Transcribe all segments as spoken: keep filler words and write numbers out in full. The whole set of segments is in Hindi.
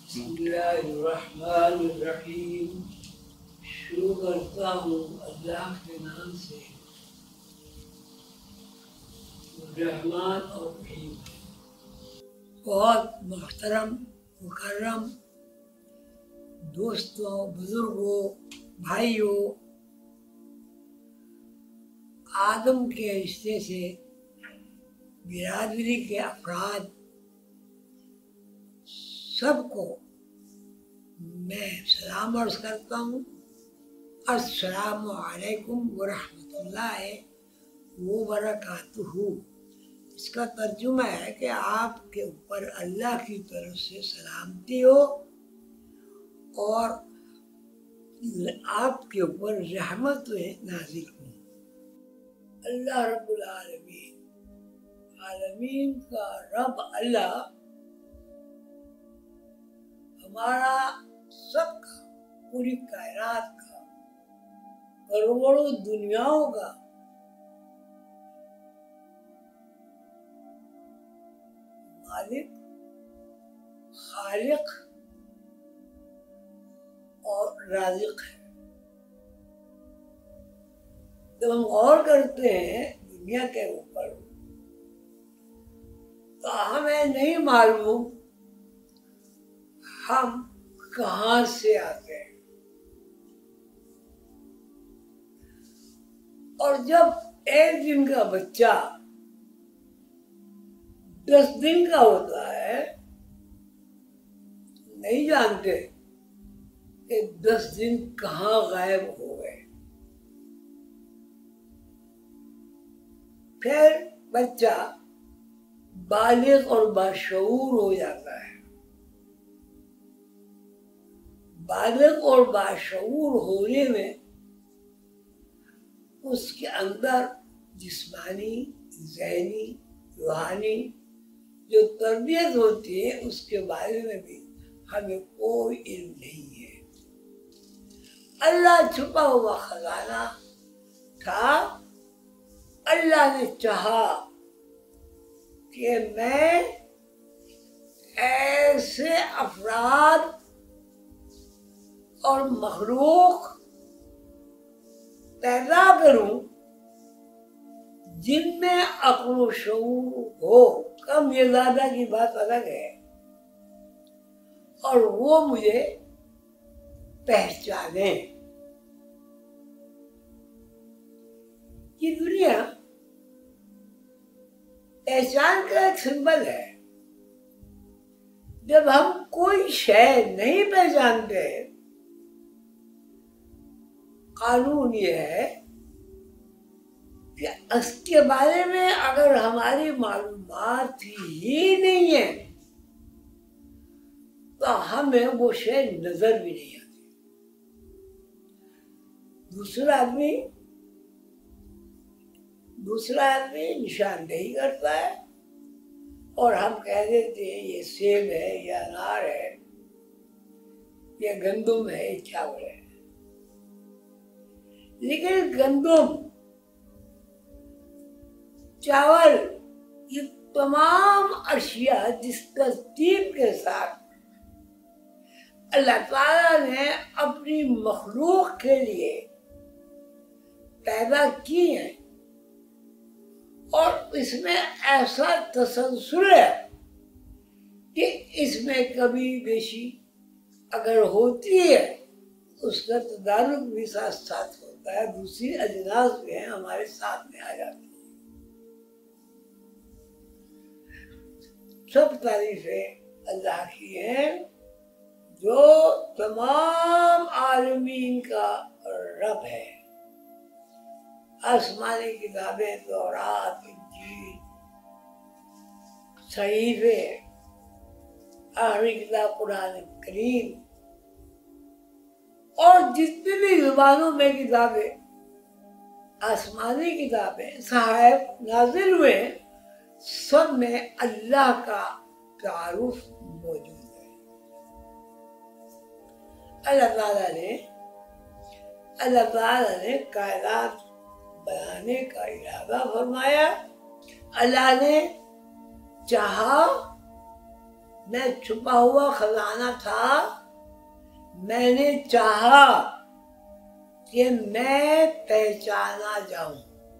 बिस्मिल्लाहिर्रहमानिर्रहीम। शुरू करता हूँ अल्लाह के नाम से, रहमान और रहीम। बहुत मुहतरम मुकर्रम दोस्तों, बुजुर्गों, भाइयों, आदम के रिश्ते से बिरादरी के अफराद सबको मैं सलाम अर्ज करता हूँ। अस्सलामु अलैकुम व रहमतुल्लाहि व बरकातुहू। इसका तर्जुमा है कि आपके ऊपर अल्लाह की तरफ से सलामती हो और आपके ऊपर रहमत नाज़िल हो। अल्लाह रब्बुल आलमीन, आलमीन का रब अल्लाह हमारा सबका, पूरी कायनात का, करोड़ों दुनियाओं का मालिक, खालिक और राज़िक है। जब हम गौर करते हैं दुनिया के ऊपर तो हमें नहीं मालूम हम कहाँ से आते हैं, और जब एक दिन का बच्चा दस दिन का होता है, नहीं जानते कि दस दिन कहाँ गायब हो गए। फिर बच्चा बालिग और बाशऊर हो जाता है। बालिग और बाशऊर होने में उसके अंदर जिस्मानी, ज़हनी, रूहानी जो तरबियत होती है उसके बारे में भी हमें कोई इल्म नहीं है। अल्लाह छुपा हुआ खजाना था। अल्लाह ने चाहा कि मैं ऐसे अफराद और मखलूक पैदा करूं जिनमें अक्ल व शऊर हो। कम या ज्यादा की बात अलग है, और वो मुझे पहचाने। ये दुनिया पहचान का एक सिंबल है। जब हम कोई शय नहीं पहचानते, कानून ये है कि उसके बारे में अगर हमारी मालूमात ही नहीं है तो हमें वो शय नजर भी नहीं आती। दूसरा आदमी दूसरा आदमी निशानदेही करता है और हम कह देते हैं ये सेब है, ये अनार है, ये गंदुम है, ये चावल है। लेकिन गंदुम, चावल, ये तमाम अशिया जिस तरतीब के साथ अल्लाह ताला ने अपनी मखलूक के लिए पैदा की है, और इसमें ऐसा तसलसल है कि इसमें कभी बेशी अगर होती है उसका तदारुक भी साथ साथ होता है। दूसरी अजनास भी हैं हमारे साथ में आ जाती है। सब तारीफें अल्लाह की हैं जो तमाम आलमीन का रब है। आसमानी किताबें, तौरात, इंजील, सहीफे, आखिरी किताब कुरान करीम, और जितनी भी जुबानों में किताबें, आसमानी किताबें, सहायफ नाजिल हुए, सब में अल्लाह का तारुफ मौजूद है। अल्लाह ताला ने अल्लाह ताला ने कायनात बनाने का इरादा फरमाया। अल्लाह ने चाहा मैं छुपा हुआ खजाना था। मैंने चाहा कि मैं पहचाना जाऊं।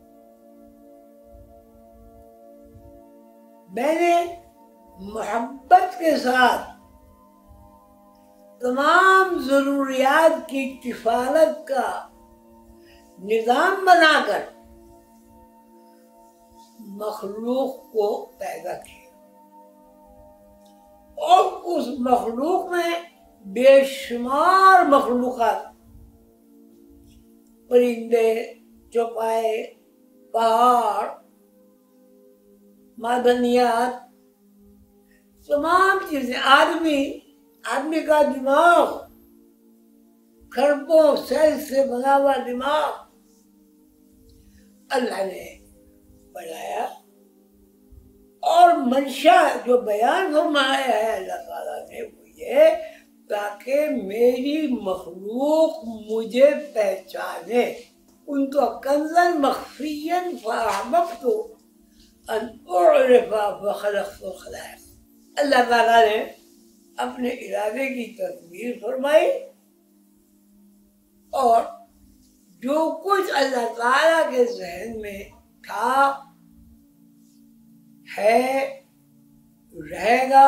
मैंने मोहब्बत के साथ तमाम जरूरियात की किफालत का निजाम बनाकर मखलूक को पैदा किया और उस मखलूक में बेशुमार मखलूकात, परिंदे, चौपाए, पहाड़, मादनियात, तमाम चीजें, आदमी आदमी का दिमाग, खरबों सेल से बना हुआ दिमाग अल्लाह ने बनाया। और मंशा जो बयान फरमाया है अल्लाह ताला ने वो ये, ताकि मेरी मखलूक मुझे पहचाने। उनको कंज़न मख्फियन फ़अहबब्तु अन उअरिफ़ा फ़ख़लक़तुल ख़लाइक़। अल्लाह ताला ने अपने इरादे की तकमील फरमाई और जो कुछ अल्लाह ताला के ज़हन में था, है, रहेगा,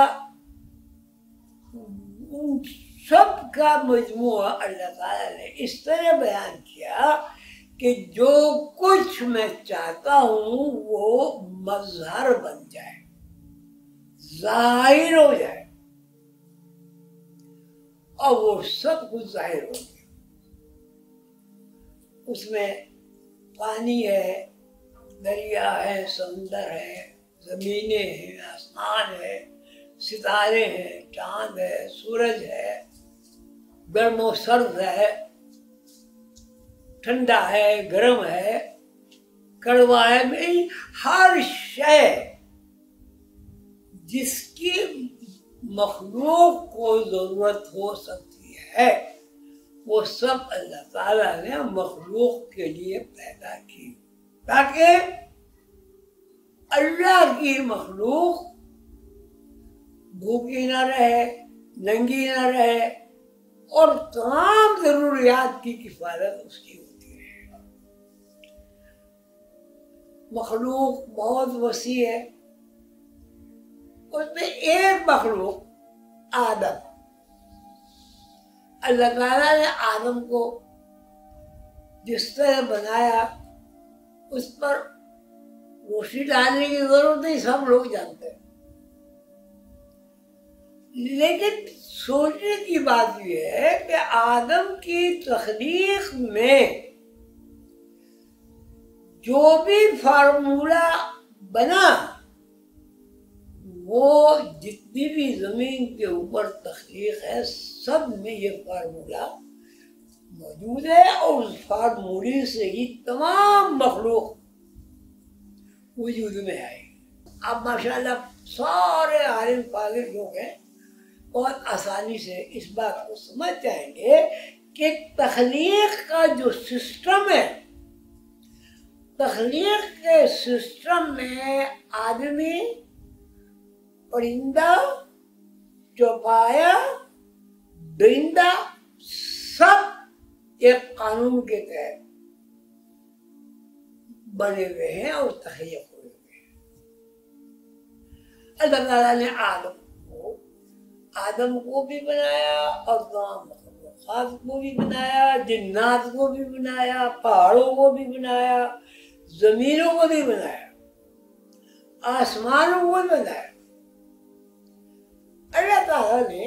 उन सब का मजमूआ अल्लाह ताला ने इस तरह बयान किया कि जो कुछ मैं चाहता हूँ वो मज़हर बन जाए, जाहिर हो जाए, और वो सब कुछ जाहिर हो गया। उसमें पानी है, दरिया है, समुंदर है, जमीनें हैं, आसमान है, सितारे हैं, चांद है, सूरज है, गर्म और सर्द है, ठंडा है, गर्म है, कड़वा है। मेरी हर शय जिसकी मखलूक को जरूरत हो सकती है वो सब अल्लाह ताला ने मखलूक के लिए पैदा की, ताकि अल्लाह की मखलूक भूखी ना रहे, नंगी ना रहे और तमाम जरूरियात की किफायत उसकी होती है। मखलूक बहुत वसी है। उसमें एक मखलूक आदम, अल्लाह ताला ने आदम को जिस तरह बनाया उस पर रोशनी डालने की जरूरत नहीं, सब लोग जानते हैं। लेकिन सोचने की बात यह है कि आदम की तख्लीक में जो भी फार्मूला बना वो जितनी भी जमीन के ऊपर तख्लीक है सब में ये फार्मूला मौजूद है और उस फार्मूले से ही तमाम मखलूक वजूद में आए। अब माशाल्लाह सारे आलिम फाज़िल लोग हैं, बहुत आसानी से इस बात को समझ जाएंगे कि तख्लीक का जो सिस्टम है, तख्लीक के सिस्टम में आदमी, परिंदा, चौपाया, दरिंदा सब एक कानून के तहत बने हुए हैं और तख्लीक हुए हुए हैं। अल्लाह ताला ने आदम को आदम को भी बनाया और तमाम मखलूक़ात को भी बनाया, जिन्नात को भी बनाया, पहाड़ों को भी बनाया, जमीनों को भी बनाया, आसमानों को भी बनाया। अल्लाह ताला ने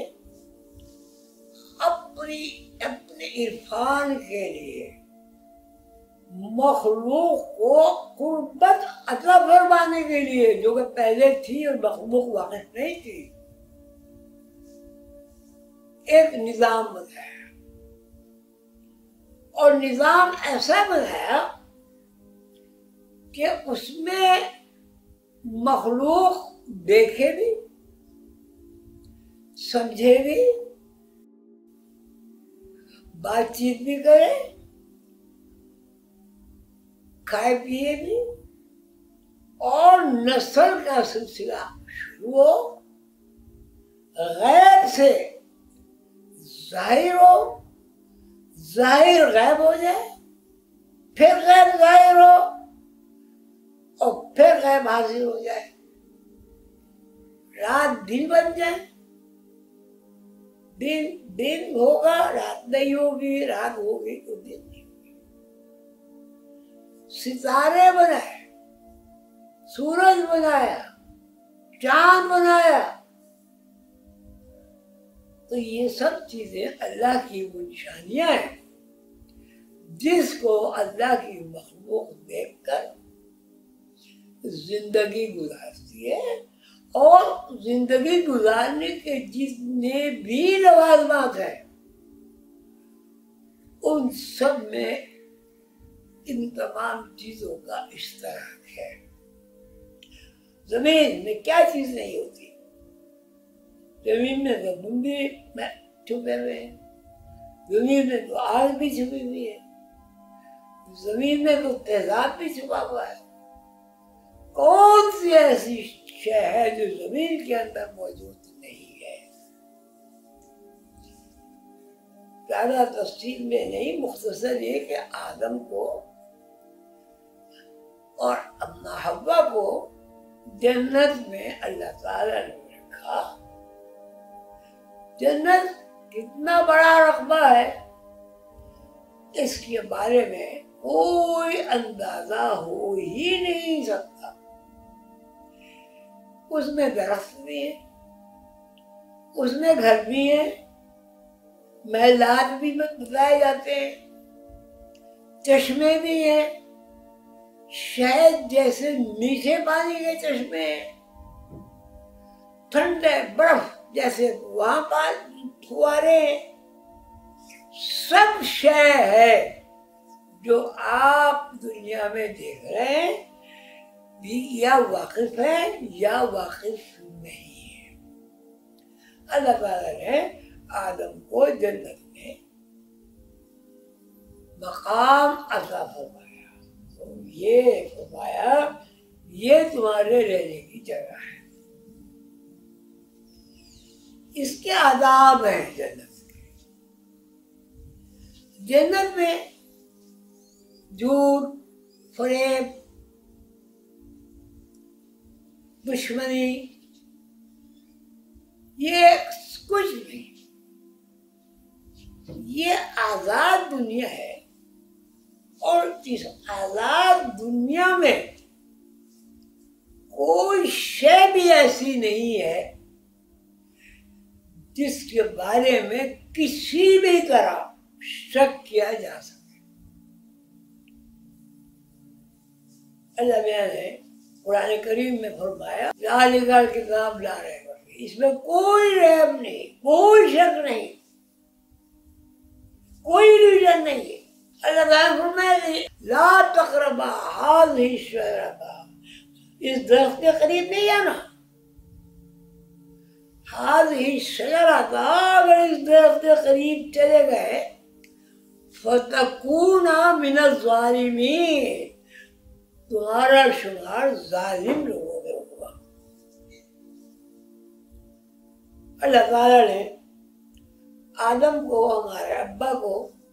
अपनी अपने इरफान के लिए मखलूक को कुर्बत अता फरमाने के लिए, जो कि पहले थी और मखलूक वाक़िफ नहीं थी, एक निज़ाम बनाया। और निज़ाम ऐसा बनाया कि उसमें मखलूक देखे भी, समझे भी, बातचीत भी करे, खाए पिए भी और नस्ल का सिलसिला शुरू हो गैब से जाहिर हो, जाहिर गैब हो जाए, फिर गैब जाहिर हो और फिर गैब हाजिर हो जाए, रात दिन बन जाए, दिन दिन होगा रात नहीं होगी, रात होगी तो दिन नहीं होगी। सितारे बनाए, सूरज बनाया, चांद बनाया, तो ये सब चीजें अल्लाह की वो निशानियां हैं जिसको अल्लाह की मखलूक देखकर जिंदगी गुजारती है। और जिंदगी गुजारने के जितने भी लवाजमात हैं उन सब में इन तमाम चीजों का इश्तराक है। जमीन में क्या चीज नहीं होती, जमीन में तो बूंदे छुपे हुए हैं, जमीन में तो आग भी छुपी हुई है, जमीन में तो तेजाब भी छुपा हुआ है। कौन सी ऐसी शय है जो जमीन के अंदर मौजूद नहीं है? ज्यादा तफसील में नहीं, मुख्तसर ये कि आदम को और अम्मा हव्वा को जन्नत में अल्लाह ताला ने रखा। जन्नत कितना बड़ा रकबा है इसके बारे में कोई अंदाजा हो ही नहीं सकता। उसमें दरख्त भी है, उसमें घर भी है, महलात भी बताए जाते हैं, चश्मे भी हैं, शायद जैसे मीठे पानी के चश्मे हैं, ठंडे बर्फ जैसे वहां पर फुआरे हैं। सब शय है जो आप दुनिया में देख रहे हैं या वाकिफ है या वाकिफ नहीं है। अल्लाह ताला ने आदम को जन्नत में मकाम अता फरमाया, तो ये फरमाया ये तुम्हारे रहने की जगह है। इसके आदाब हैं जन्नत के। जन्नत में झूठ, फरेब, दुश्मनी ये कुछ नहीं, ये आजाद दुनिया है। और इस आजाद दुनिया में कोई शय भी ऐसी नहीं है जिसके बारे में किसी भी तरह शक किया जा सके। अल्लाह मियां ने कुरान करीम में फरमाया जालिकल किताब ला रहे, इसमें कोई रैब नहीं, कोई शक नहीं, कोई इल्यूजन नहीं है। अल्लाह ताला फरमाया ला तक़रबा हाज़िही शजरता, इस दरख्त के करीब नहीं आना। हाज़िही शजरता, अगर इस दरख्त के करीब चले गए फतकूना मिनज़ ज़ालिमीन, तुम्हारा शुमार जालिम लोगों में होगा। अल्लाह ताला ने आदम को, हमारे अब्बा को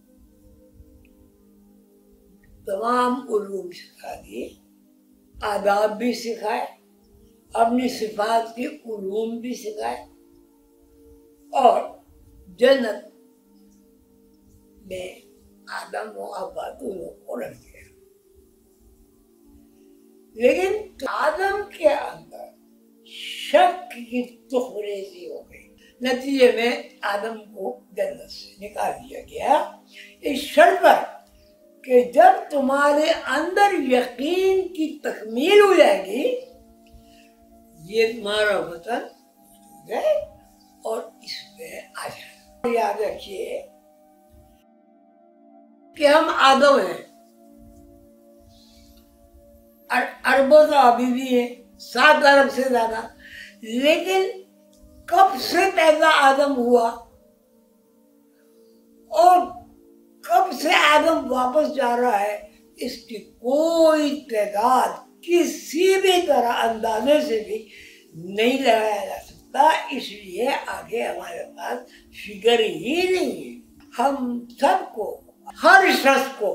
तमाम उलूम सिखा दिए, आदाब भी सिखाए, अपनी सिफात की उलूम भी सिखाए और जन्नत में आदम और अब्बा दोनों को रख दिया। लेकिन आदम के अंदर शक की तुखरेजी हो गई। नतीजे में आदम को जन्नत से निकाल दिया गया इस शर्त पर कि जब तुम्हारे अंदर यकीन की तकमील हो जाएगी, ये तुम्हारा वतन है और इसमें आ जाए। याद रखिए कि हम आदम हैं, अरबों तो अभी भी है, सात अरब से ज्यादा, लेकिन कब से पैदा आदम हुआ और कब से आदम वापस जा रहा है, इसकी कोई तादाद किसी भी तरह अंदाजे से भी नहीं लगाया जा सकता। सकता, इसलिए आगे हमारे पास फिगर ही नहीं है। हम सबको, हर शख्स को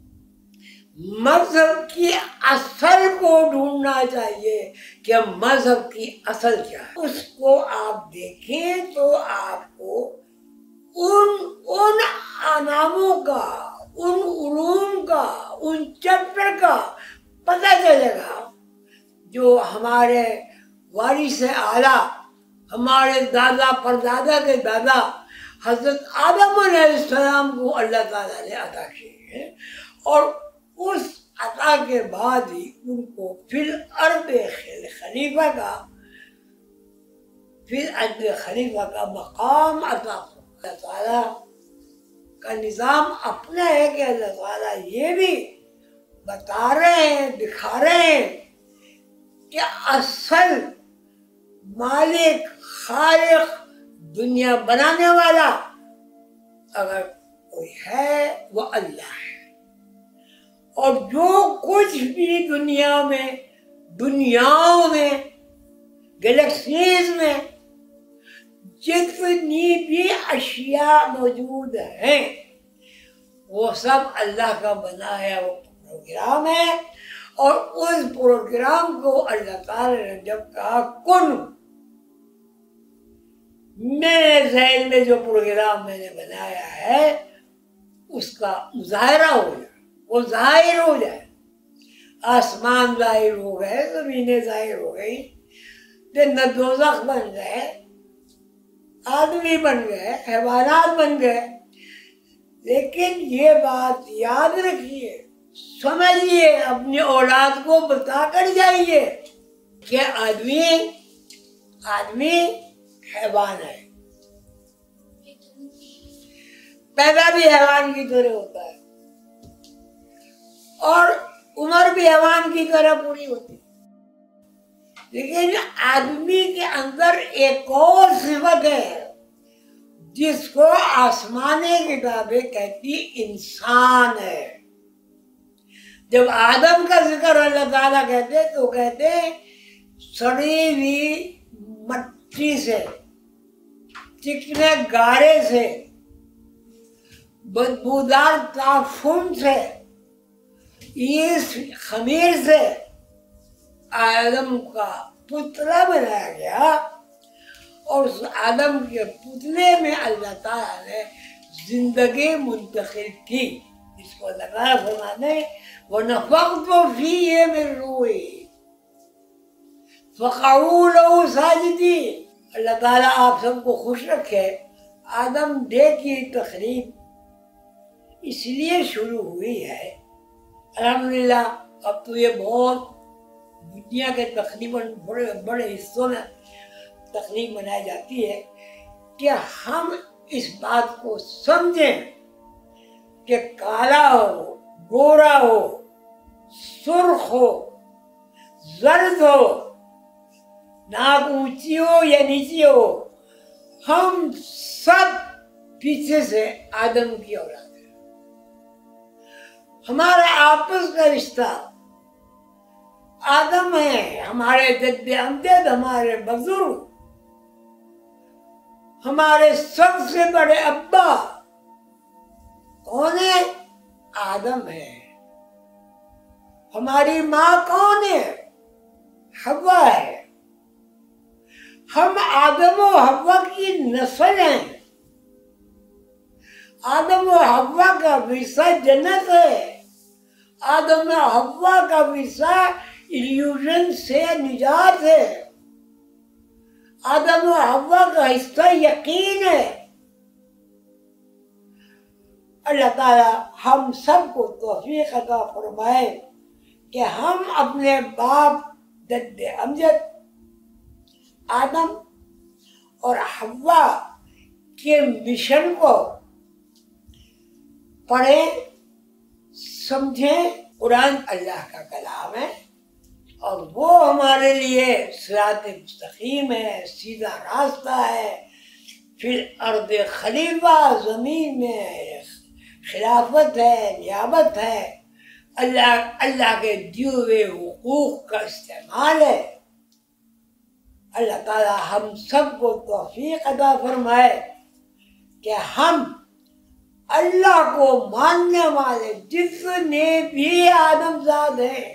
मजहब की असल को ढूंढना चाहिए कि मजहब की असल क्या है। उसको आप देखें तो आपको उन उन नामों का, उन उलूम का, उन चैप्टर का पता चलेगा जो हमारे वारिस आला, हमारे दादा परदादा के दादा हजरत आदम अलैहिस्सलाम को अल्लाह ताला ने अता किए हैं, और उस अता के बाद ही उनको फिर अर्ब खलीफा का फिर अर्ब खलीफा का मकाम अता हो। अल्लाह ताला का निज़ाम अपना है कि अल्लाह ताला ये भी बता रहे हैं, दिखा रहे हैं कि असल मालिक, खालिक, दुनिया बनाने वाला अगर कोई है वो अल्लाह है। और जो कुछ भी दुनिया में, दुनियाओं में, गैलेक्सीज में जितनी भी अशिया मौजूद हैं वो सब अल्लाह का बनाया वो प्रोग्राम है। और उस प्रोग्राम को अल्लाह ताला ने जब कहा कुन, मेरे ज़हन में जो प्रोग्राम मैंने बनाया है उसका मुजाहरा हो जाए, वो जाहिर हो जाए। आसमान जाहिर हो गए, ज़मीनें जाहिर हो गई, जन्नत दोज़ख बन गए, आदमी बन गए, हैवानात बन गए। लेकिन ये बात याद रखिए, समझिए, अपनी औलाद को बता कर जाइए कि आदमी आदमी हैवान है, पैदा भी हैवान की तरह होता है और उम्र भी हैवान की तरह पूरी होती है। लेकिन आदमी के अंदर एक और सिफत है जिसको आसमानी किताबें कहती इंसान है। जब आदम का जिक्र अल्लाह ताला कहते तो कहते सड़ी हुई मट्टी से, चिकने गारे से, बदबूदार ताफुन से, इस खमीर से आदम का पुतला बनाया गया। और उस आदम के पुतले में अल्लाह ताला ने जिंदगी मुंतकिल की, जिसको लगा फरमाने वो नफ़क़्तु फ़ीहि मिन रूही फ़क़अू लहू साजिदीन। अल्लाह ताला आप सबको खुश रखे। आदम डे की तक़रीब इसलिए शुरू हुई है, अल्हम्दुलिल्लाह अब तो ये बहुत दुनिया के तकरीबन बड़े बड़े हिस्सों में तकरीब मनाई जाती है कि हम इस बात को समझें कि काला हो, गोरा हो, सुर्ख हो, जर्द हो, नाक ऊंची हो या नीची हो, हम सब पीछे से आदम की औलाद है। हमारा आपस का रिश्ता आदम है, हमारे जद्दे अमजद, हमारे बुजुर्ग, हमारे सबसे बड़े अब्बा कौन है? आदम है। हमारी माँ कौन है? हव्वा है। हम आदम और हव्वा की नस्ल हैं। आदम और हव्वा का विरसा जन्नत है। आदम और हव्वा का विरसा इल्यूजन से निजात है। आदम और हव्वा का हिस्सा यकीन है। अल्लाह ताला हम सबको तौफीक अता फरमाए कि हम अपने बाप जद्दे अमजद आदम और हव्वा के मिशन को पढ़ें, समझें। कुरान अल्लाह का कलाम है और वो हमारे लिए सिरात मुस्तकीम है, सीधा रास्ता है। फिर अर्द खलीफा, ज़मीन में खिलाफत है, नियाबत है, अल्लाह अल्लाह के दिए हुए हुकूक का इस्तेमाल है। अल्लाह ताला हम सबको तौफीक अता फरमाए कि हम अल्लाह को मानने वाले जितने भी आदमजाद हैं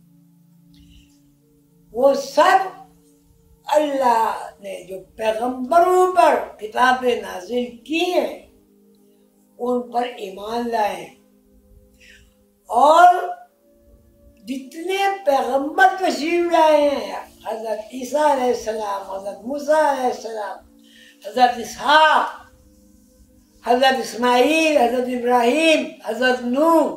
वो सब अल्लाह ने जो पैगंबरों पर किताबें नाजिल की हैं उन पर ईमान लाए और जितने पैगंबर तशरीफ लाए हैं, हजरत ईसा अलैहिस्सलाम, हजरत मूसा अलैहिस्सलाम, हजरत इसहाक, हजरत इस्माइल, हजरत इब्राहिम, हजरत नूह,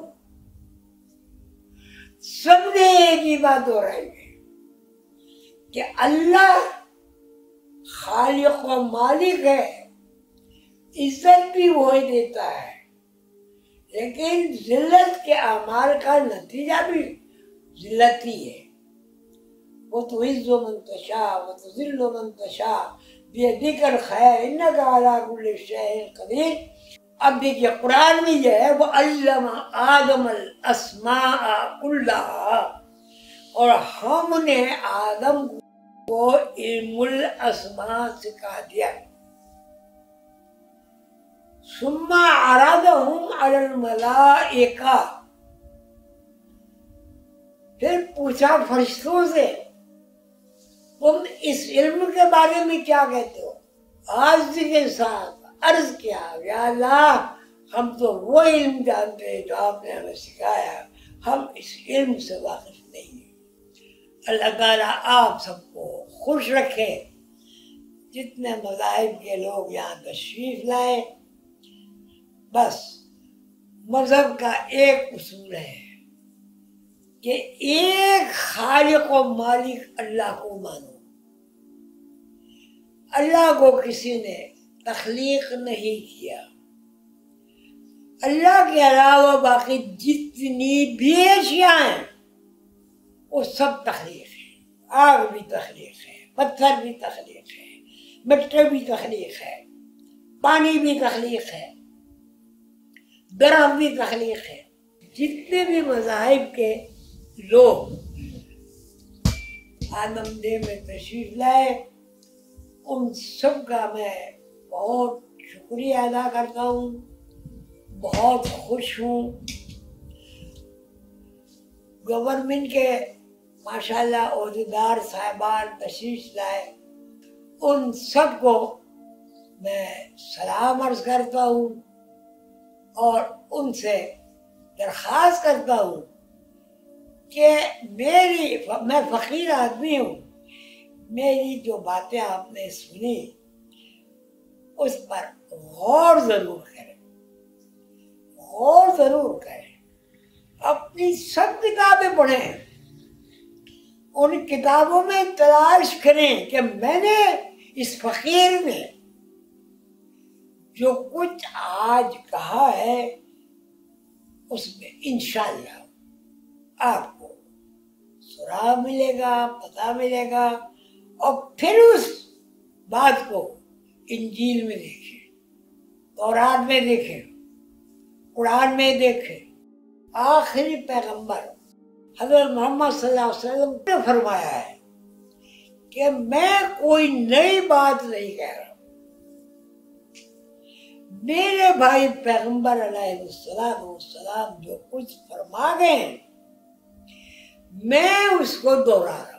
सबने एक ही बात दोहराई है कि अल्लाह खालिक व मालिक है, इज्जत भी वही देता है, लेकिन जिल्लत के अमाल का नतीजा भी जिल्लत ही है। वो तो इज्जो मंतशा वो तो जिल्लो मंतशा बियदिकल खैर इन्नका अला कुल्लि शैइन कदीर। अब देखिए कुरान में यह है वो अल्लमा आदमल अस्माअ कुल्लहा, और हमने आदम को इल्मुल अस्मा सिखा दिया। सुम्मा अरादहुम अलल मलाइका, फिर पूछा फरिश्तों से तुम इस इल्म के बारे में क्या कहते हो। आज के साथ अर्ज किया या अल्लाह हम तो वो इल्म जानते हैं जो आपने हमें सिखाया, हम इस इल्म से वाकिफ नहीं हैं। अल्लाह ताला आप सबको खुश रखे। जितने मज़ाहिब के लोग यहाँ तशरीफ लाए, बस मजहब का एक उसूल है कि एक खालिक व मालिक अल्लाह को मानो। अल्लाह को किसी ने तख्लीक नहीं किया। अल्लाह के अलावा बाकी जितनी भी अशियाँ हैं वो सब तख्लीक है। आग भी तख्लीक है, पत्थर भी तख्लीक है, मिट्टी भी तख्लीक है, पानी भी तख्लीक है, दरख्त भी तख्लीक है। जितने भी मज़ाहिब के लोग आदमदेह में तशरीफ लाए उन सब का मैं बहुत शुक्रिया अदा करता हूँ, बहुत खुश हूँ। गवर्नमेंट के माशाल्लाह ओहदेदार साहिबान तशरीफ लाए, उन सब को मैं सलाम अर्ज करता हूँ और उनसे दरख्वास्त करता हूँ कि मेरी मैं फ़कीर आदमी हूँ, मेरी जो बातें आपने सुनी उस पर गौर ज़रूर करें, गौर ज़रूर करें। अपनी सब किताबें पढ़ें, उन किताबों में तलाश करें कि मैंने इस फ़कीर ने जो कुछ आज कहा है उसमें इंशाअल्लाह आपको सुराग मिलेगा, पता मिलेगा। और फिर उस बात को इंजील में देखें, तौरात में देखें, कुरान में देखें। आखिरी पैगंबर हज़रत मोहम्मद सल्लल्लाहु अलैहि वसल्लम ने फरमाया है कि मैं कोई नई बात नहीं कह रहा, मेरे भाई पैगंबर अलैहिस्सलाम जो कुछ फरमा गए मैं उसको दोहरा रहा हूँ।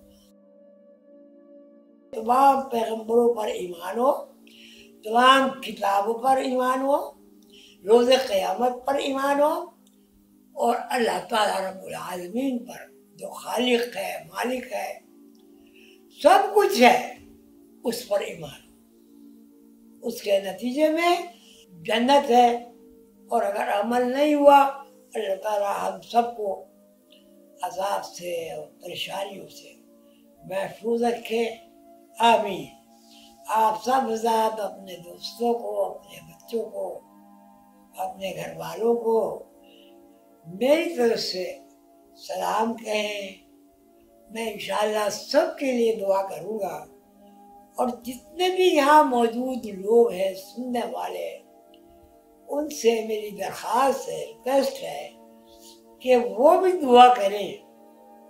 तमाम पैगंबरों पर ईमान हो, तमाम किताबों पर ईमान हो, रोज़े क़यामत पर ईमान हो, और अल्लाह ताला रब्बुल आलमीन पर जो खालिक है, मालिक है, सब कुछ है, उस पर ईमान हो। उसके नतीजे में जन्नत है। और अगर अमल नहीं हुआ अल्लाह ताला हम सबको अज़ाब से और परेशानियों से महफूज रखे। आमीन। आप सब हज़रात अपने दोस्तों को, अपने बच्चों को, अपने घर वालों को मेरी तरफ से सलाम कहें। मैं इंशाअल्लाह सबके लिए दुआ करूँगा। और जितने भी यहाँ मौजूद लोग हैं, सुनने वाले, उनसे मेरी दरख्वास्त है, रिक्वेस्ट है कि वो भी दुआ करें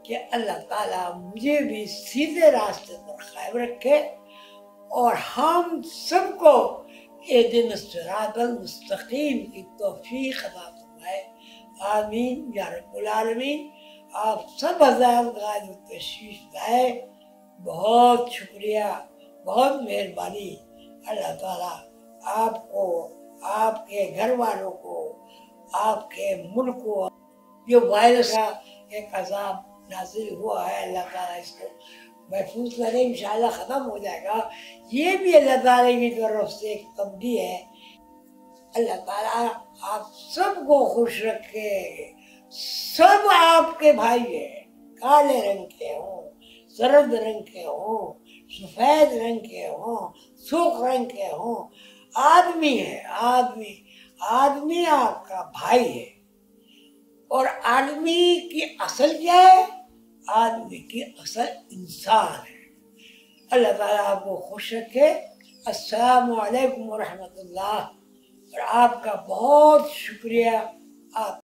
कि अल्लाह ताला मुझे भी सीधे रास्ते पर कायम रखे और हम सबको ये दिन सिरातल मुस्तकीम की तौफीक अता फरमाए। आमीन या रब्बुल आलमीन। आप सब हज़रात आज तशरीफ लाए, बहुत शुक्रिया, बहुत मेहरबानी। अल्लाह ताला आपको, आपके घर वालों को, आपके मुल्क को, जो वायरस का एक अजाब नाज़िल हुआ है, अल्लाह ताला इसको महफूज करे, इंशाअल्लाह ख़त्म हो जाएगा। ये भी अल्लाह ताला की तरफ से एक तब्दी है। अल्लाह ताला आप सबको खुश रखे। सब आपके भाई हैं, काले रंग के हों, जरद रंग के हों, सफ़ेद रंग के हों, सुर्ख रंग के हों, आदमी है, आदमी आदमी आपका भाई है। और आदमी की असल क्या है? आदमी की असल इंसान है। अल्लाह ताला आपको खुश रखे। अस्सलामु अलैकुम व रहमतुल्लाह। और आपका बहुत शुक्रिया। आप